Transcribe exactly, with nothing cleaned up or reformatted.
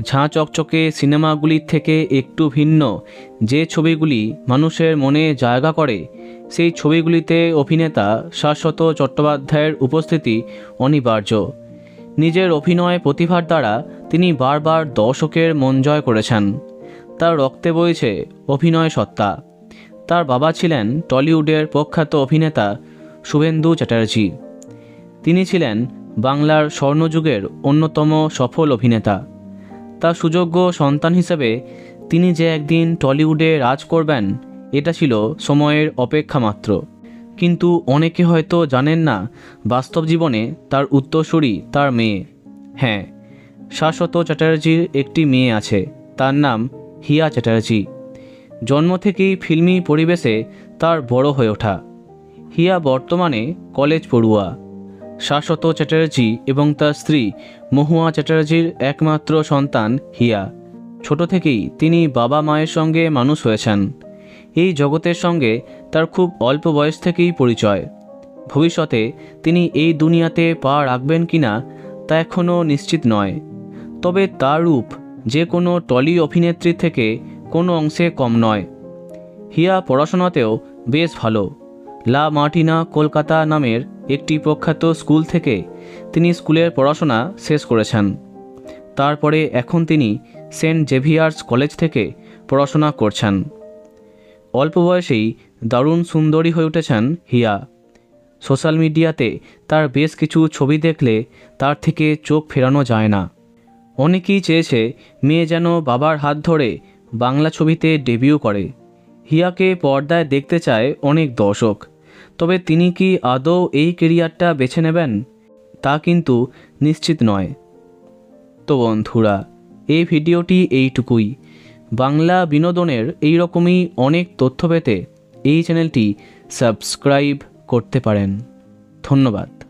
ঝাঁ চকচকে সিনেমাগুলির থেকে একটু ভিন্ন যে ছবিগুলি মানুষের মনে জায়গা করে, সেই ছবিগুলিতে অভিনেতা শাশ্বত চট্টোপাধ্যায়ের উপস্থিতি অনিবার্য। নিজের অভিনয় প্রতিভার দ্বারা তিনি বারবার দর্শকের মন জয় করেছেন। তার রক্তে বইছে অভিনয় সত্তা। তার বাবা ছিলেন টলিউডের প্রখ্যাত অভিনেতা শুভেন্দু চ্যাটার্জি। তিনি ছিলেন বাংলার স্বর্ণযুগের অন্যতম সফল অভিনেতা। তার সুযোগ্য সন্তান হিসেবে তিনি যে একদিন টলিউডে রাজ করবেন, এটা ছিল সময়ের অপেক্ষা মাত্র। কিন্তু অনেকে হয়তো জানেন না, বাস্তব জীবনে তার উত্তরসূরি তার মেয়ে। হ্যাঁ, শাশ্বত চ্যাটার্জির একটি মেয়ে আছে, তার নাম হিয়া চ্যাটার্জি। জন্ম থেকেই ফিল্মি পরিবেশে তার বড় হয়ে ওঠা। হিয়া বর্তমানে কলেজ পড়ুয়া। শাশ্বত চ্যাটার্জি এবং তার স্ত্রী মহুয়া চ্যাটার্জির একমাত্র সন্তান হিয়া। ছোট থেকেই তিনি বাবা মায়ের সঙ্গে মানুষ হয়েছেন। এই জগতের সঙ্গে তার খুব অল্প বয়স থেকেই পরিচয়। ভবিষ্যতে তিনি এই দুনিয়াতে পা রাখবেন কিনা তা এখনও নিশ্চিত নয়। তবে তার রূপ যে কোনো টলি অভিনেত্রীর থেকে কোনো অংশে কম নয়। হিয়া পড়াশোনাতেও বেশ ভালো। লা মার্টিনা কলকাতা নামের একটি প্রখ্যাত স্কুল থেকে তিনি স্কুলের পড়াশোনা শেষ করেছেন। তারপরে এখন তিনি সেন্ট জেভিয়ার্স কলেজ থেকে পড়াশোনা করছেন। অল্প বয়সেই দারুণ সুন্দরী হয়ে উঠেছেন হিয়া। সোশ্যাল মিডিয়াতে তার বেশ কিছু ছবি দেখলে তার থেকে চোখ ফেরানো যায় না। অনেকেই চেয়েছে মেয়ে যেন বাবার হাত ধরে বাংলা ছবিতে ডেবিউ করে। হিয়াকে পর্দায় দেখতে চায় অনেক দর্শক। তবে তিনি কি আদৌ এই ক্যারিয়ারটা বেছে নেবেন তা কিন্তু নিশ্চিত নয়। তো বন্ধুরা, এই ভিডিওটি এইটুকুই। বাংলা বিনোদনের এই রকমই অনেক তথ্য পেতে এই চ্যানেলটি সাবস্ক্রাইব করতে পারেন। ধন্যবাদ।